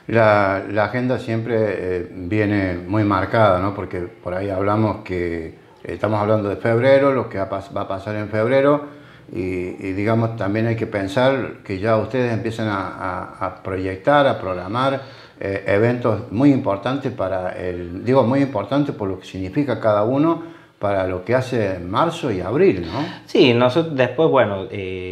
La agenda siempre viene muy marcada, ¿no? Porque por ahí hablamos que estamos hablando de febrero, lo que va a pasar en febrero, y digamos también hay que pensar que ya ustedes empiezan a proyectar, a programar eventos muy importantes para digo muy importantes por lo que significa cada uno para lo que hace en marzo y abril, ¿no? Sí, nosotros después, bueno,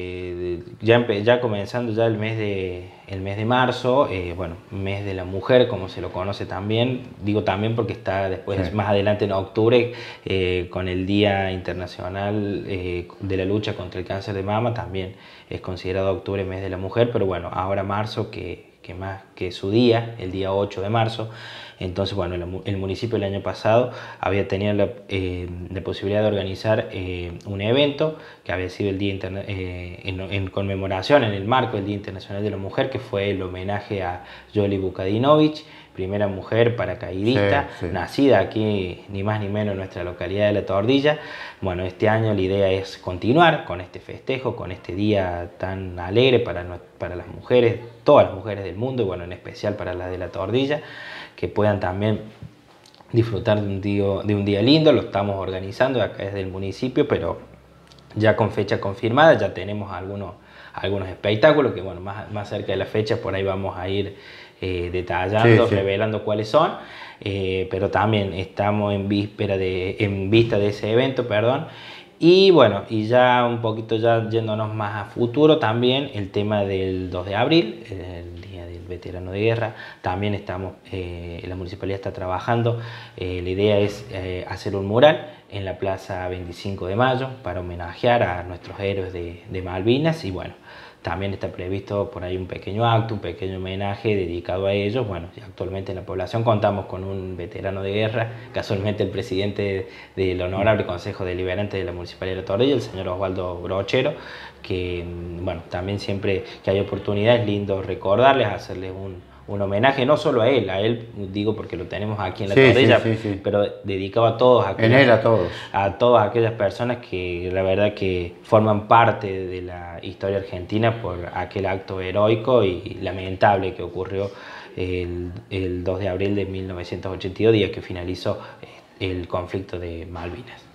ya comenzando ya el mes de marzo, bueno, mes de la mujer, como se lo conoce también, digo también porque está Sí. después, más adelante en octubre, con el Día Internacional de la Lucha contra el Cáncer de Mama, también es considerado octubre mes de la mujer, pero bueno, ahora marzo, que más que su día, el día 8 de marzo. Entonces, bueno, el municipio el año pasado había tenido la posibilidad de organizar un evento que había sido el Día en conmemoración, en el marco del Día Internacional de la Mujer, que fue el homenaje a Yoli Vukadinovich, primera mujer paracaidista, Sí, sí. nacida aquí ni más ni menos en nuestra localidad de La Tordilla. Bueno, este año la idea es continuar con este festejo, con este día tan alegre para las mujeres, todas las mujeres del mundo, y bueno, en especial para las de La Tordilla, que puedan también disfrutar de un día lindo. Lo estamos organizando acá desde el municipio, pero ya con fecha confirmada. Ya tenemos algunos espectáculos que, bueno, más cerca de la fecha por ahí vamos a ir Sí, detallando, sí. revelando cuáles son, pero también estamos en vista de ese evento, perdón. Y bueno, y ya un poquito ya yéndonos más a futuro, también el tema del 2 de abril, el Día del Veterano de Guerra. También la municipalidad está trabajando, la idea es hacer un mural en la Plaza 25 de Mayo para homenajear a nuestros héroes de Malvinas. Y bueno, también está previsto por ahí un pequeño acto, un pequeño homenaje dedicado a ellos. Bueno, actualmente en la población contamos con un veterano de guerra, casualmente el presidente del Honorable Consejo Deliberante de la Municipalidad de La Torrilla, el señor Osvaldo Brochero, que bueno, también siempre que hay oportunidad es lindo recordarles, hacerles un homenaje, no solo a él digo porque lo tenemos aquí en La Sí, sí, Torrilla, sí, sí. pero dedicado a todos En aquellos él a todos. a todas aquellas personas que la verdad que forman parte de la historia argentina por aquel acto heroico y lamentable que ocurrió el 2 de abril de 1982, día que finalizó el conflicto de Malvinas.